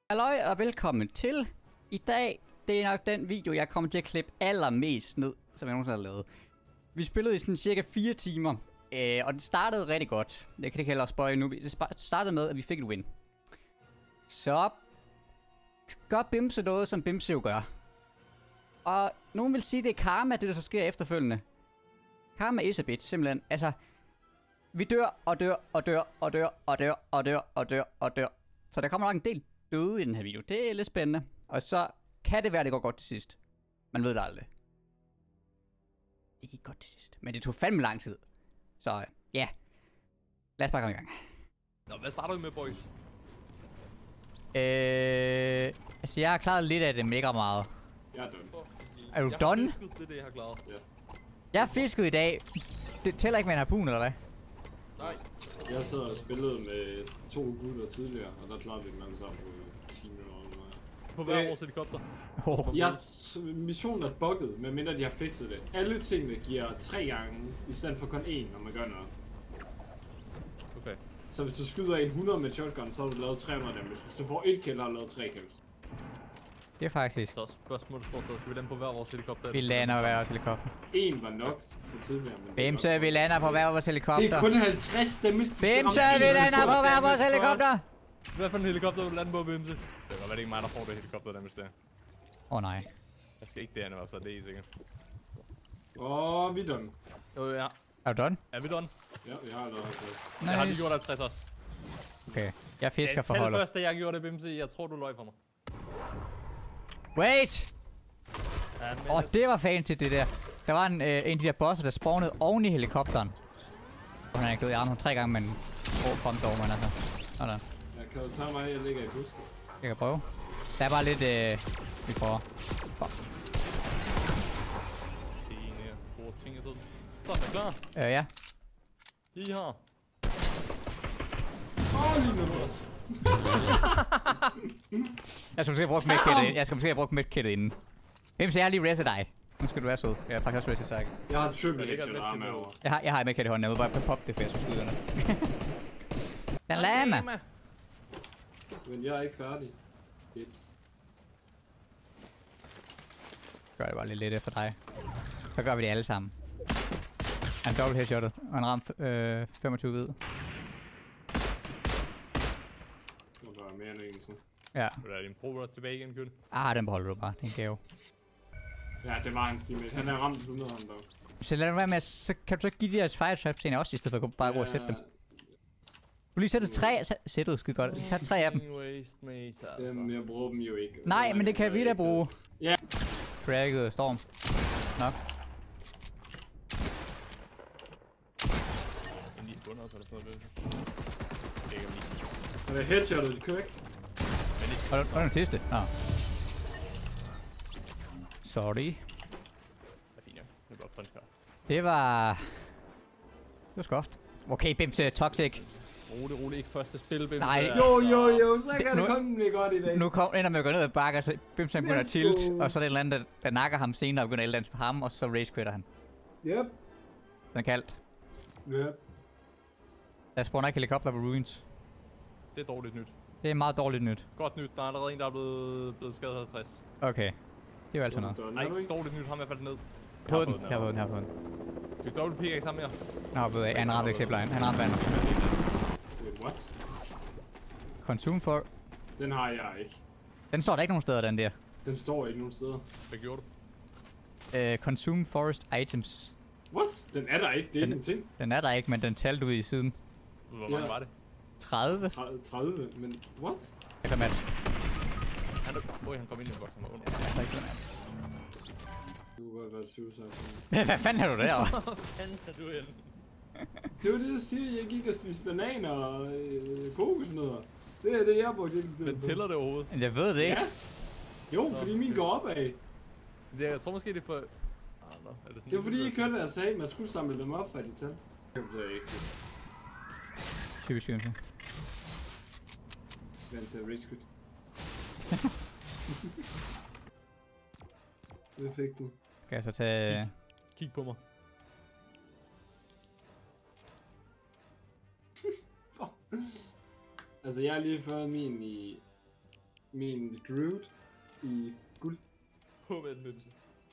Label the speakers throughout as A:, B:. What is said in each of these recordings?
A: Halløj og velkommen til. I dag, det er nok den video, jeg kommer til at klippe allermest ned, som jeg nogensinde har lavet. Vi spillede i sådan cirka 4 timer, og det startede rigtig godt. Jeg kan ikke heller spøje nu. Det startede med, at vi fik et win. Så gør Bimse noget, som Bimse jo gør. Og nogen vil sige, det er karma, det der så sker efterfølgende. Karma is a bitch, simpelthen. Altså, vi dør og dør og dør og dør og dør og dør og dør og dør. Så der kommer nok en del døde i den her video. Det er lidt spændende. Og så kan det være, det går godt til sidst. Man ved det aldrig. Det gik godt til sidst. Men det tog fandme lang tid. Så ja. Lad os bare komme i gang.
B: Nå, hvad starter vi med, boys?
A: Altså jeg har klaret lidt af det mega meget.
C: Jeg er done.
A: Er du done?
B: Jeg har fisket, det er det, jeg har klaret.
C: Ja.
A: Jeg har fisket i dag. Det tæller ikke med en harpun, eller hvad?
B: Nej.
C: Jeg sad og spillede med 2 gutter tidligere, og der klarede vi dem alle sammen på 10 minutter eller noget.
B: På hver vores helikopter.
C: Missionen er bugget, medmindre de har fikset det. Alle tingene giver 3 gange, i stedet for kun 1, når man gør noget.
B: Okay.
C: Så hvis du skyder en 100 med shotgun, så har du lavet 300 damage. Hvis du får 1 kill, har du lavet 3 kills.
A: Det er faktisk.
B: Så spørgsmålet står, skal vi lande på hver vores helikopter?
A: Vi lander på hver vores helikopter.
C: 1 var nok for tidligere, men...
A: Bimse, vi lander på hver vores helikopter.
C: Det er kun 50 damage.
A: Bimse, vi lander på hver vores helikopter.
B: Hvad for en helikopter vil du lande på, Bimse? Det kan godt være, det ikke mig, der får det helikopter, der der.
A: Nej.
B: Jeg skal ikke derinde, så det er sikkert.
C: Vi er done.
B: Jo, ja.
A: Er du done?
B: Er vi done?
C: Ja, jeg har lavet 50.
A: Nice.
B: Jeg har lige gjort 50 også.
A: Okay, jeg fisker for
B: holdet.
A: holdet.
B: Det første, jeg gjorde det, Bimse. Jeg tror, du løg for mig.
A: Wait! Det var fancy det der. Der var en af de der bosser, der spawnede oven i helikopteren. Og han er gået i armen 3 gange, men kom dog, men altså. Sådan.
C: Jeg kan jo tage mig, jeg ligger i busken.
A: Jeg kan prøve. Der er bare lidt, vi prøver.
B: Så er vi klar.
A: Ja.
B: Lige her.
C: Lige nu også.
A: Jeg skal måske bruge medkittet inden. Jeg skal måske bruge medkittet inden. Hvem siger jeg lige reset dig? Nu skal du være sød. Jeg har faktisk også reset sig.
C: Jeg har triple extra arme over.
A: Jeg har et medkit i hånden. Jeg vil bare poppe det, for jeg skal skyde den. Den lama.
C: Men jeg er ikke færdig. Dips.
A: Gør det bare lidt let efter dig. Så gør vi det alle sammen. Han dobbelt headshottet, og han ramte 25 hvid.
C: Og der er mere end en sådan.
A: Ja.
B: Vil du have din pro tilbage igen, Køl?
A: Den beholder du bare. Det er en gave.
C: Ja, det var hans teammate. Han er ramt 100 ham dog.
A: Så lad det være med, så kan du så give de her fire traps til også, i stedet for at bare gå og sætte dem. Du lige sætte 3 sættet skide godt. Sæt 3 af dem.
C: Dem, jeg bruger dem jo ikke.
A: Nej, men det kan vi da bruge.
C: Ja.
A: Cracket storm. Nok.
C: Er det headshottet, correct?
A: Og den sidste. Sorry. Det var skoft. Okay, Bimse, toxic.
B: Rolig, ikke første spil, Bimse.
A: Nej.
C: Jo, så kan det komme godt i dag.
A: Nu ender med at gå ned ad bakke, så Bimse begynder at tilt, og så er det et eller andet, der nakker ham senere og begynder at eldans på ham, og så race quitter han.
C: Yep.
A: Den er kaldt.
C: Yep.
A: Der spawner ikke helikopter på ruins.
B: Det er dårligt nyt.
A: Det er meget dårligt nyt.
B: Godt nyt, der er allerede en, der er blevet skadet 50.
A: Okay. Det er jo altid noget.
B: Nej, dårligt nyt, ham er faldet ned.
A: Jeg har fået den.
B: Skal vi dobbelt pickaxe sammen mere?
A: Han ramte ikke zipline. Han ramte vandet.
C: What?
A: Consume for...
C: Den har jeg ikke.
A: Den står der ikke nogen steder, den der.
C: Den står ikke nogen steder.
B: Hvad gjorde du?
A: Consume forest items.
C: What? Den er der ikke, det er ikke en ting.
A: Den er der ikke, men den talte ud i siden.
B: Hvor mange var det?
A: 30?
C: 30, men what?
A: Jeg kan match.
B: Han kom ind i en boks, han var under.
C: Du kunne godt være suicide.
A: Hvad fanden er du derovre?
B: Hvad fanden er du henne?
C: Det var det, jeg siger. Jeg gik og spiste bananer og kokosnødder. Det er det, jeg brugte ikke.
B: Men tæller det overhovedet?
A: Jeg ved det ikke.
C: Ja. Jo, fordi min går opad.
B: Jeg tror måske, det er for...
C: Det var fordi, I hørte, hvad jeg sagde. Man skulle samle dem op for de tal. Det er ikke så.
A: Typisk Bimse.
C: Vent til race quit. Det fik du.
A: Skal jeg så tage...
B: Kig på mig.
C: Altså, jeg har lige fået min i min Groot i guld.
B: På med den bimse.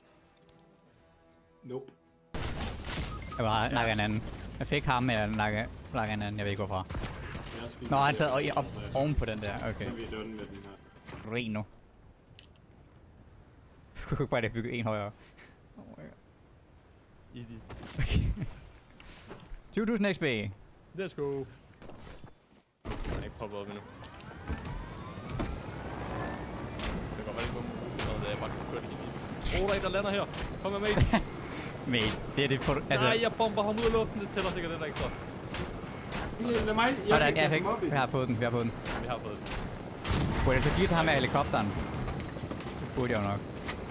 C: Nope.
A: Jeg var nakker en anden. Jeg fik ham, men jeg nakker en anden. Jeg ved ikke hvorfor. Nå, han sad op oven på den der. Okay.
C: Så er vi done med den her.
A: Ren nu. Du kunne ikke bare bygge en højere. Oh my god.
B: Idiot.
A: Okay. 20.000 XP.
B: Let's go. Jeg er ikke poppet op endnu. Det kan godt være, det ikke var jeg bare kan køre det helt. Der er en, der lander her. Kom med, mate.
A: Mate, det er det for... Altså...
B: Nej, jeg bomber ham ud af luften. Det tæller sikkert den der ekstra.
C: Lad mig,
A: jeg fik... Vi har fået den, vi har fået den.
B: Ja, vi har fået den.
A: Burde jeg så give ham med helikopteren? Det burde jeg jo nok.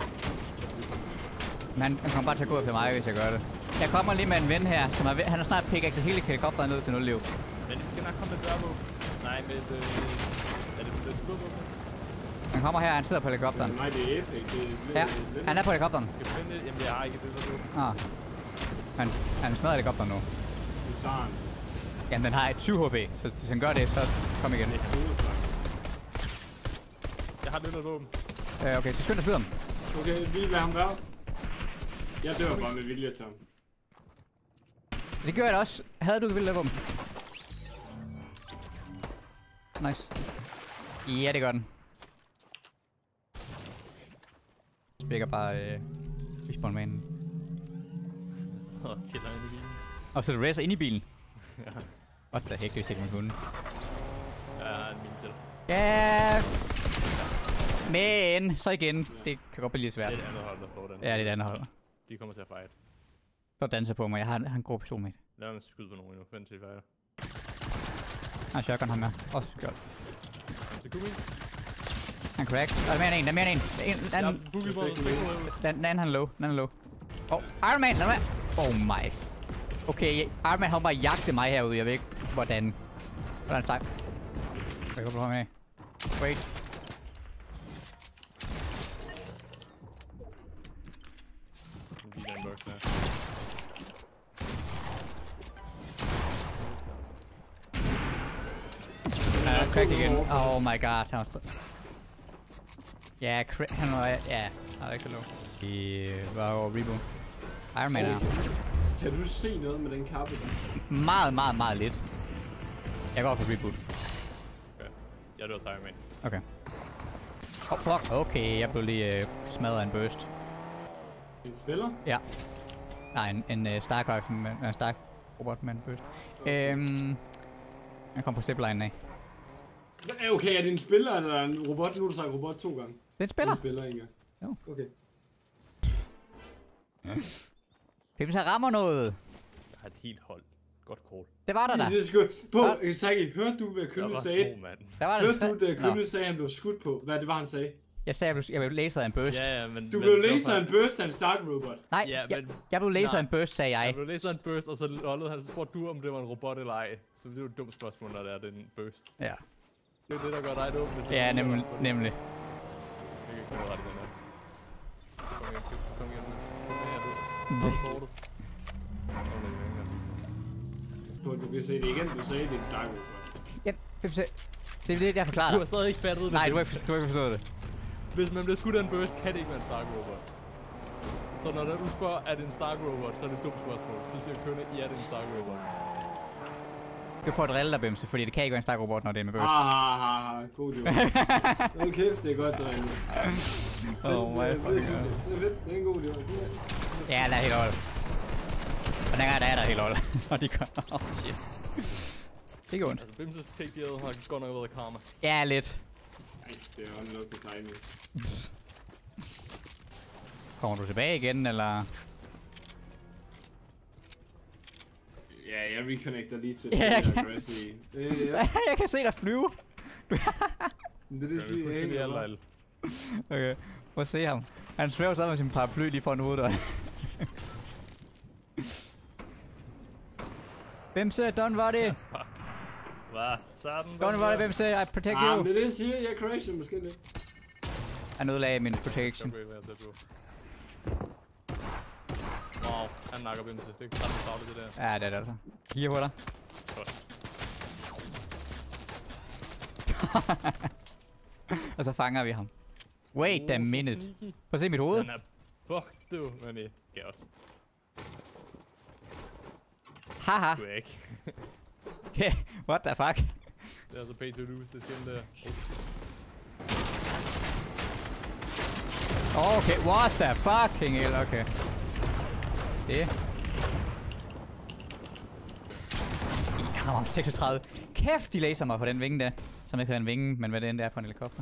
A: Men han kommer bare til at gå efter mig, hvis jeg gør det. Jeg kommer lige med en ven her, som han har snart pickaxe hele helikopteren ned til 0 liv.
B: Men vi skal nok komme med dørbo. Nej, med et... Er det med et dørbo?
A: Han kommer her, han sidder på helikopteren.
C: Nej, det er epic.
A: Ja, han er på helikopteren.
B: Skal vi finde det? Jamen, jeg har ikke det der.
A: Ah. Han smadrer helikopteren nu.
C: Du tager den.
A: Jamen, den har 20 HP, så hvis han gør det, så kom igen.
B: Jeg har lidt af våben.
A: Okay, så skynd dig skyde ham.
C: Okay, vi lader ham være. Jeg dør bare med vilje til ham.
A: Det gør jeg da også. Havde du ikke vildt våben? Nice. Ja, det gør den. Spækker bare respawn manen.
B: Så chiller ind i bilen.
A: Og så er det racer ind i bilen.
B: Ja.
A: What the heck, hvis ikke man kunne.
B: Jeg har en mine til.
A: Ja. Men så igen, det kan godt blive lidt svært.
B: Det er et andet hold, der står den.
A: Ja, det er et andet hold.
B: De kommer til at fight.
A: Så danser på mig. Jeg har en god person med.
B: Lad mig skyde på nogen endnu. Vent til de fighter.
A: Han shotgun ham her. Også godt.
B: Så kom ind.
A: Han crack. Der er mere end en, der er mere end en. Den anden, den anden han er low. Den anden er low. Iron Man, lad mig. Oh my. Okay, Iron Man har bare jagtet mig herude. Jeg ved ikke, hvordan. Hvordan er det? Jeg kan prøve med. Wait. Crack igen. Oh my god, han var ja, han var... Ja, han er ikke så low. Det var jo reboot. Iron Man er.
C: Kan du se noget med den kappe
A: Meget,
C: der?
A: meget lidt. Jeg går for reboot.
B: Okay. Jeg dør til Iron Man.
A: Okay. Fuck. Okay, jeg blev lige smadret af en burst.
C: En spiller?
A: Ja. Nej, en Stark Rifle med en Stark robot med en burst. Okay. Jeg kom på zipline af.
C: Okay, er det en spiller eller en robot? Nu har du sagt robot 2 gange.
A: Det er en spiller.
C: En spiller, ikke?
A: Jo.
C: Okay.
A: Hvis jeg rammer noget.
B: Jeg har et helt hold. Godt call.
A: Det var der da.
C: Det er sgu... På, Saki, hørte du, hvad Kønne sagde?
B: Der var 2, mand.
C: Hørte du, da Kønne sagde, at han blev skudt på? Hvad det var, han sagde?
A: Jeg sagde, jeg blev laseret af en burst.
B: Ja, men...
C: Du blev laseret af en burst af en Stark Robot.
A: Nej,
B: ja, men,
A: jeg blev laseret af en burst, sagde jeg.
B: Jeg blev laseret af en burst, og så lollede han. Så spurgte du, om det var en robot eller ej. Så det er jo et dumt spørgsmål, når det er en burst.
A: Ja.
B: Det er det, der gør dig dum.
A: Ja, nemlig.
B: Jeg kan ikke komme ret i den her. Kom igen.
C: Du kan se det igen. Du sagde, det er en Stark Robot.
A: Ja, det er det, jeg forklarer dig.
B: Du har stadig ikke fattet det.
A: Nej, du har ikke forstået det.
B: Hvis man bliver skudt af en burst, kan det ikke være en Stark Robot. Så når du spørger, er det en Stark Robot, så er det et dumt spørgsmål. Så siger Kønne, ja, det er en Stark Robot.
A: Du får et drille der, Bimse, fordi det kan ikke være en Stark Robot, når det er med burst.
C: God job. Hold kæft, det er godt drille.
A: Oh my fucking god.
C: Det er en god job.
A: Ja, der er helt hold. Og den gang der er der helt hold. Og de gør... Oh shit. Det går ondt.
B: Altså, Bimses take the other har godt nok været karma.
A: Ja, lidt.
C: Nice, det er unlock the timing.
A: Kommer du tilbage igen, eller?
C: Ja, jeg reconnecter lige til
A: Ja, jeg
C: det der
A: kan.
C: Grassy.
A: Jeg kan se dig flyve.
C: Det er det, siger jeg ikke.
A: Okay, prøv at se ham. Han svæver sammen med sin paraply lige foran hovedet. Bimse, don't worry.
B: Hvad sådan?
A: Don't worry, Bimse, I protect you.
C: Men det er det, jeg siger. Jeg crasher måske lidt.
A: Han ødelagde min protection.
B: Wow, han nakker Bimse. Det er klart, det der.
A: Ja, det er det altså. Kigger på dig. Og så fanger vi ham. Wait a minute. Prøv at se mit hoved.
B: Den er fuck, du. Men det kan også.
A: Haha.
B: Du er ikke.
A: Okay, what the fuck?
B: Det er altså pay to lose, det siger der.
A: Okay, what the fucking hell, okay. Det. I rammer 36. Kæft, de læser mig på den vinge der. Som ikke hedder en vinge, men hvad det end er på en helikopter.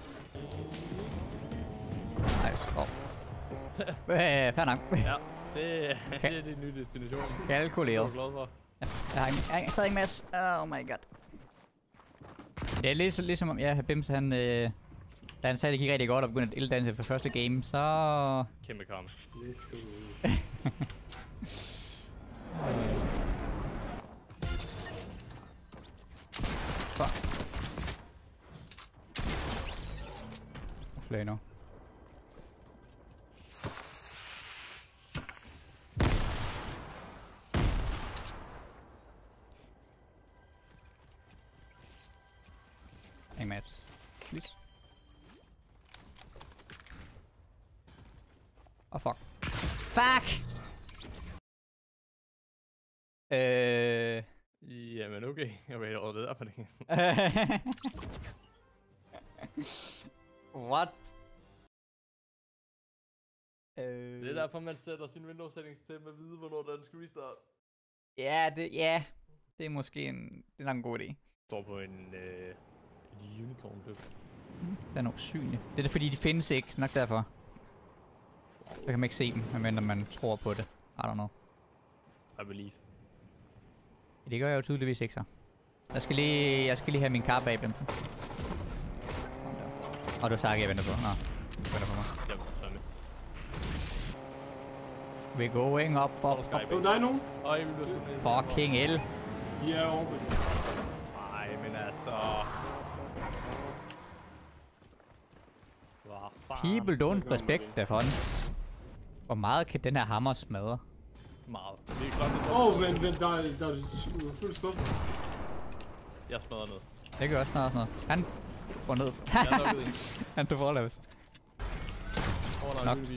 A: Nice. Fair nok.
B: Ja, det er din nye destination.
A: Kalkuleret.
B: Det er du glad for.
A: Jeg har stadig en masse. Oh my god. Det er ligesom om, ja, Bimse han, da han sagde, det gik rigtig godt og begyndte at ilddanse for første game, så...
B: Kæmpe karma.
C: Let's go.
A: Fuck. Fløj nu. Hey, Mads. Please. Oh, fuck. Fuck!
B: Jamen okay, jeg vil over videre på det.
A: What?
B: Det er derfor, man sætter sin Windows settings til med at vide, hvornår den skal restart.
A: Ja, det er måske en, det er nok en god idé.
B: Står på en unicorn bøb.
A: Den er usynlig. Det er fordi, de findes ikke, nok derfor. Så kan man ikke se dem, medmindre man tror på det. I don't know.
B: I believe.
A: Det gør jeg jo tydeligvis ikke så. Jeg skal lige have min kar bag dem. Og du sagde, jeg venter på. Nå, du venter på mig.
B: Jamen, sådan.
A: We're going up.
C: Jo, der er nogen.
B: Øj, vi bliver sgu ned.
A: Fucking hell.
C: De er oppe.
B: Nej, men altså...
A: People don't respect the fun. Hvor meget kan den her hammer smadre?
B: Meget. Det er klart,
C: Men der er fuldt skub.
B: jeg smadrer noget.
A: Det gør også sådan noget. Han går ned.
B: Jeg er lukket ind.
A: Han tog forlaves.
B: Nej, det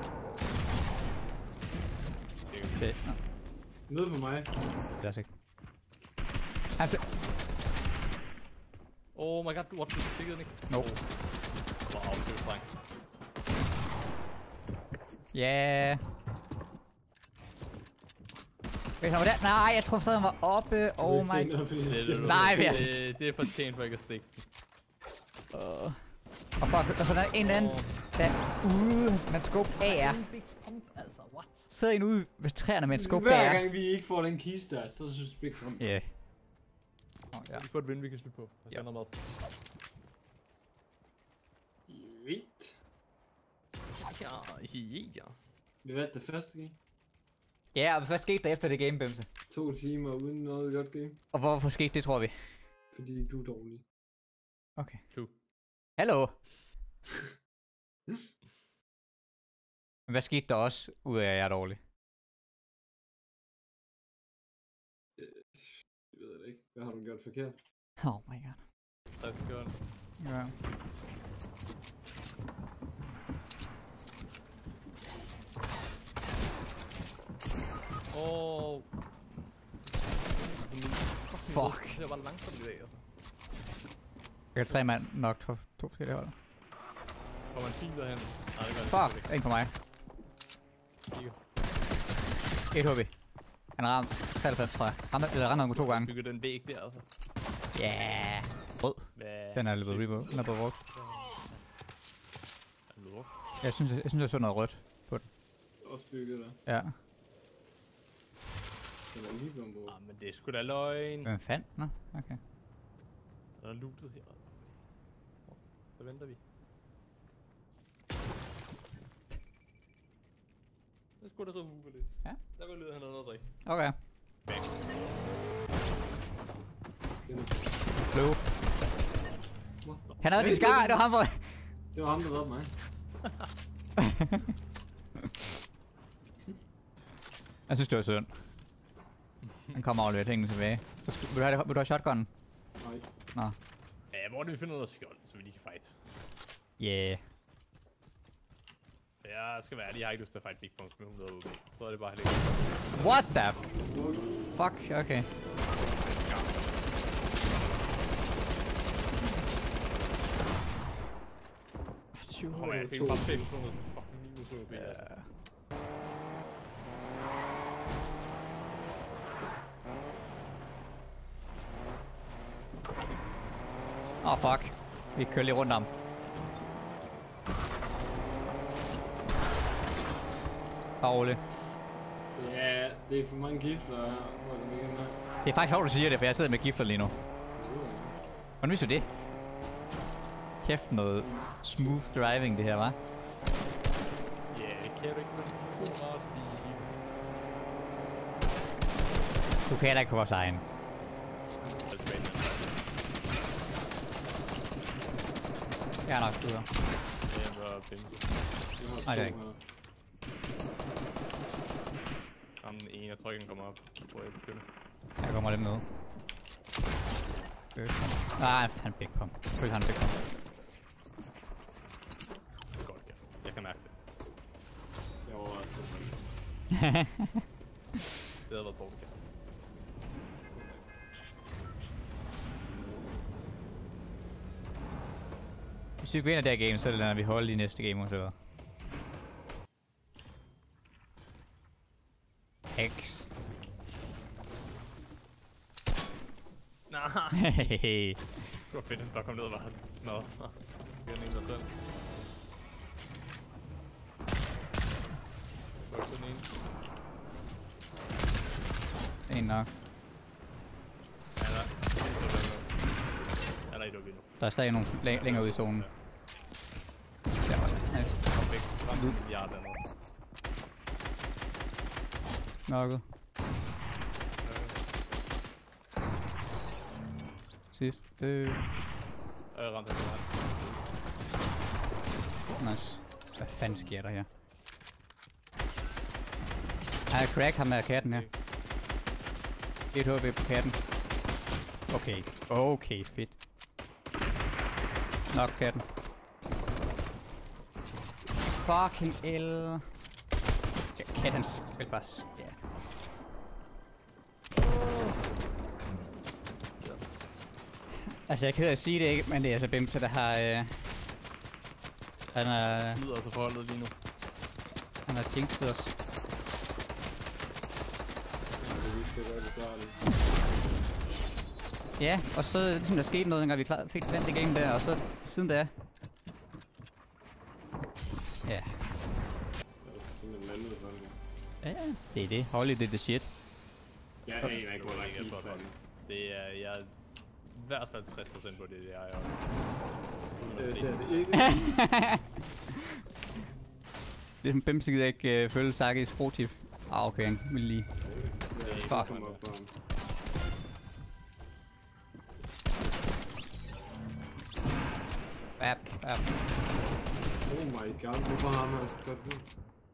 A: Okay.
C: Nede på mig.
A: Det er sikkert. Han ser...
B: Oh my god, du har tækket den ikke?
A: No.
B: Wow, det er strengt.
A: Ja. Hvis han var der. Nej, jeg tror stadig han var oppe. Oh my god. Nej,
B: det er fortjent for ikke at stikke den.
A: Og fuck, der er en eller anden, der ude med en scope AR.
B: Altså, what?
A: Sidder en ude ved træerne med en scope
C: Hver
A: AR.
C: gang vi ikke får den kiste der, så synes vi ikke om.
A: Ja.
B: Ja. Vi får et vind, vi kan slutte på. Jeg skal noget mad.
C: Vildt.
B: Ja.
C: Det var det første game.
A: Ja, og hvad skete der efter det game, Bimse?
C: 2 timer uden noget godt game.
A: Og hvorfor skete det, tror vi?
C: Fordi du er dårlig.
A: Okay.
B: True.
A: Hallo? Men hvad skete der også, ud af at jeg er dårlig?
C: Jeg ved det ikke. Hvad har du gjort forkert?
A: Oh my god.
B: Tak skal du have.
A: Ja. Fuck.
B: Det var bare langsomt i dag, altså.
A: Jeg kan 3 mand nok for 2 forskellige hold.
B: Kommer en bil derhen? Nej, det gør det.
A: Fuck, en på mig.
B: Kigger.
A: 1 HB. Han ramte 93, tror jeg. Ramte ham 2 gange.
B: Bygger den væg der, altså.
A: Ja. Yeah. Rød. Den er blevet revoke. Den er blevet brugt. Jeg synes, jeg så noget rødt på den.
C: Også bygget der.
A: Ja.
C: Den er lige blevet brugt.
B: Ah, men det er sgu da løgn.
A: Hvem fandt? Nå, okay.
B: Der er lootet her. Så venter vi. Det skulle da så move lidt.
A: Ja.
B: Der var lyder han noget at drikke.
A: Okay.
B: Bang.
A: Blue. Han havde min skar, det var ham, hvor...
C: Det var ham, der dræbte mig.
A: Jeg synes, det var synd. Han kommer over lidt hængende tilbage. Så vil du have shotgunnen?
C: Nej.
A: Nå.
B: Ja, hvor er det, vi finder noget skjold, så vi lige kan fight?
A: Yeah.
B: Jeg skal være ærlig, jeg har ikke lyst til at fight Big Punks med 100 OB. Så er det bare helt
A: What the fuck? Okay.
B: Jeg fik bare 500 til fucking minus OB.
A: Åh, fuck. Vi kører lige rundt om. Bare roligt.
C: Ja, det er for mange gifler her.
A: Det er faktisk sjovt, du siger det, for jeg sidder med gifler lige nu. Hvordan vidste du det? Kæft noget smooth driving det her, hva'?
B: Ja, det kan du ikke med en telefonrad bil.
A: Du kan heller ikke på vores egen. Jeg er nok videre. Nej, det er ikke.
B: Den ene af trykken kommer op, hvor jeg begynder.
A: Jeg kommer lidt med. Nej, han fik kom. Følg han fik kom.
B: Godt, ja. Jeg kan mærke det.
C: Jeg var altså
B: det havde været dårligt, ja.
A: Hvis vi ikke vinder det her game, så er det når vi holder i næste game, så hvad? X.
B: Nej.
A: Hehehe.
B: Det var fedt, at der kom ned og var smadret. Det er en der selv. Det var sådan en.
A: En nok.
B: Han er ikke lukket nu.
A: Der er stadig nogle længere ude i zonen. Der var det. Nice.
B: Kom væk. Kom en milliard dernede.
A: Nokket. Sidste.
B: Ramte han.
A: Nice. Hvad fanden sker der her? Har jeg crack ham med katten her? 1 HP på katten. Okay. Okay, fedt. Nok katten. Fucking L. Ja, katten skal bare... Ja. Altså, jeg er ked af at sige det ikke, men det er altså Bimse, der har... Han er...
B: Lyder altså forholdet lige nu.
A: Han har jinxet os. Ja, og så ligesom der skete noget, dengang vi fik vandt det game der, og så siden da. Ja. Ja, det er det. Holly, det er the shit.
C: Jeg aner ikke, hvor der er kister.
B: Det er... Jeg er i hvert fald 60% på det, jeg er.
C: Det er det ikke.
A: Det er som Bimse gider ikke følge Sakis pro-tip. Ah, okay, han vil lige. Fuck. Bap, bap.
C: Oh my god, hvorfor har man altså godt det?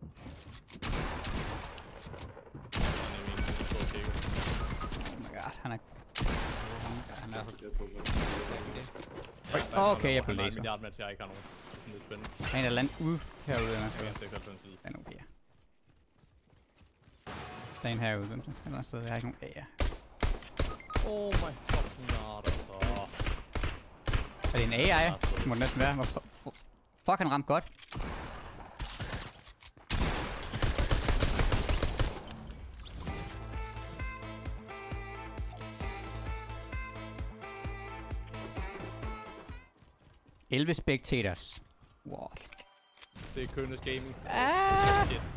A: Oh my god, han er... Han er...
C: Jeg tror godt.
A: Okay, jeg blev
B: laser.
A: laser.
B: Milliard match, jeg ikke har nogen. Det er lidt spændende.
A: Der er en eller anden ude herude, eller
B: Ja, det er godt sådan en
A: den er okay. Der er en herude, Bimse. Et eller andet sted, jeg har ikke nogen A'er.
B: Oh my fucking god, altså.
A: Er det en AI? Det må det næsten være. Fuck, han ramte godt. "11 spectators. What?
B: Det er Kønnes Gaming.
A: Ah!
B: Shit.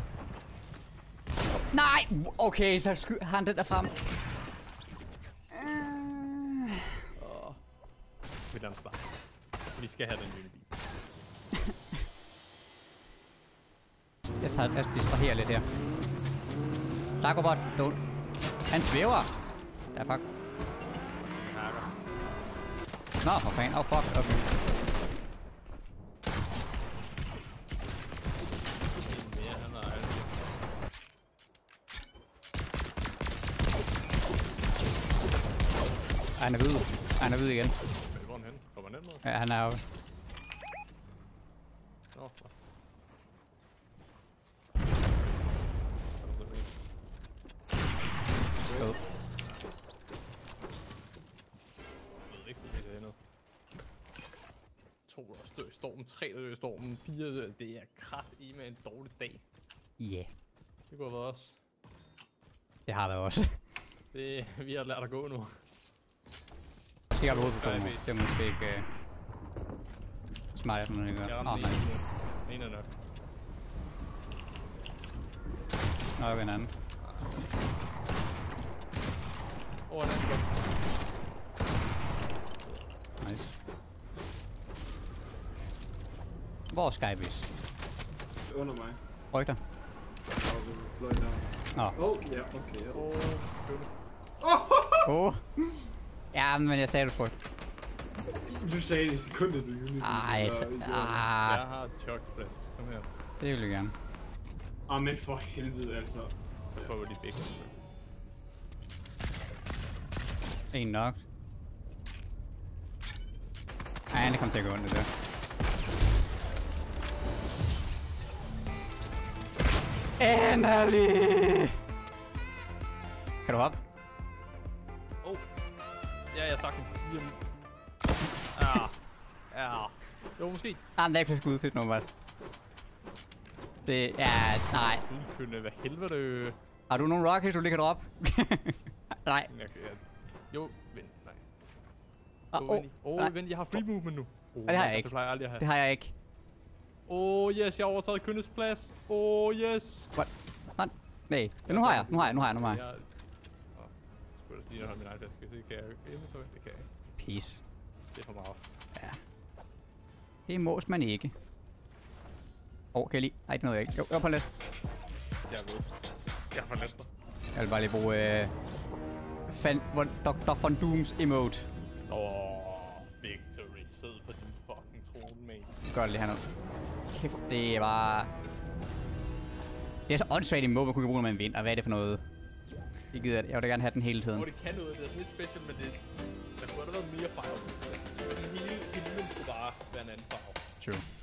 A: Nej! Okay, så har han den der frem.
B: Vil den starte? Vi skal have den nye bil.
A: Jeg distraherer lidt her. Tak, robot. Han svæver. Ja, fuck. Nå, for fanden. Oh, fuck. Okay. Han er hvid. Han er hvid igen.
B: Hvor er han hen? Kommer han ned med?
A: Ja, han er jo...
B: Nå, flot.
A: Fed.
B: Jeg ved ikke, det er noget. 2 der stød i stormen, 3 der dør i stormen, 4 det er kraftedeme en dårlig dag.
A: Ja. Yeah.
B: Det kunne have været os.
A: Det har været også.
B: Vi har lært at gå nu.
A: Måske har du hovedet på mig. Det er måske ikke smart, at man ikke gør.
B: Jeg rammer en er nok.
A: Nå, en anden.
B: En anden blok.
A: Nice. Hvor er Skybase?
C: Under mig.
A: Rygter.
C: Og du fløj der.
A: Nå.
C: Ja, okay.
A: Åh. Ja, men jeg sagde det frygt.
C: Du sagde det i sekundet, du Juni.
A: Ej,
B: Jeg har et chokflask. Kom her.
A: Det vil jeg gerne.
C: Men for helvede, altså.
B: Så prøver de begge.
A: En nok. Ej, det kommer til at gå ondt, det der. Endelig! Kan du hoppe?
B: Ja, jeg sagtens. Ja. Jo, måske.
A: Men det er ikke skud til nummer. Det er... Nej.
B: Kunne hvad helvede.
A: Har du nogle rockets, du lige kan droppe? Nej.
B: Jo, vent. Nej. Vent. Jeg har free movement nu.
A: Det har jeg ikke.
B: Det plejer jeg aldrig at have.
A: Det har jeg ikke.
B: Yes, jeg har overtaget Kønnes plads. Yes.
A: What? Nej, nu har jeg.
B: Skulle jeg lige holde min egen plads. Skal jeg se, kan jeg inventory? Det kan jeg ikke.
A: Peace.
B: Det er for meget.
A: Ja. Det mås man ikke. Kan jeg lige? Nej, det nåede jeg ikke. Jo, på lidt.
B: Jeg er ved. Jeg er for næste.
A: Jeg vil bare lige bruge... Dr. Von Dooms emote.
B: Victory. Sid på din fucking trone, mate.
A: Gør det lige hernede. Kæft, det er bare... Det er så åndssvagt en måde, man kunne bruge, når man vinder. Hvad er det for noget? Jeg vil da gerne have den hele tiden.
B: Det kan noget, det er lidt special, men der kunne have været mere farve. Den hele himlen skulle bare være en anden farve.
A: True.